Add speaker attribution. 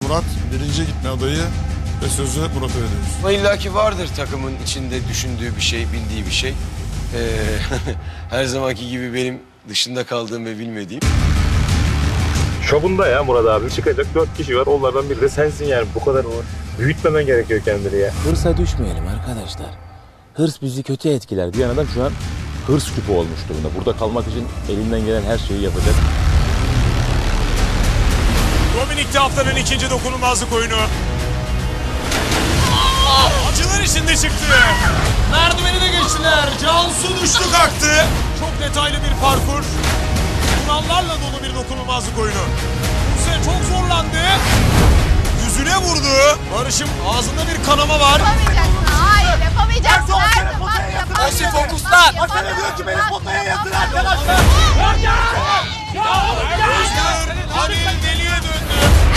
Speaker 1: Murat birinci gitme adayı ve sözü Murat'a veriyoruz.
Speaker 2: Ama illaki vardır takımın içinde düşündüğü bir şey, bildiği bir şey. Her zamanki gibi benim dışında kaldığım ve bilmediğim.
Speaker 3: Şovunda ya Murat abi. Çıkacak 4 kişi var. Onlardan biri de sensin yani. Bu kadar büyütmemen gerekiyor kendini ya.
Speaker 4: Hırsa düşmeyelim arkadaşlar. Hırs bizi kötü etkiler diyen adam şu an hırs küpü olmuş durumda. Burada kalmak için elinden gelen her şeyi yapacak.
Speaker 5: Dominik'te haftanın ikinci dokunulmazlık oyunu. Acılar içinde çıktı. Merdiveni de geçtiler. Cansu düştü kalktı. Çok detaylı bir parkur. Kurallarla dolu bir dokunulmazlık oyunu. Buse çok zorlandı. Yüzüne vurdu. Barış'ın ağzında bir kanama var.
Speaker 6: Yapamayacaksın. Hayır yapamayacaksın.
Speaker 5: Ayşe fokuslan.
Speaker 6: Hasan'a diyor ki beni potaya yatır arkadaşlar.
Speaker 5: Özgür Halil deliye döndü.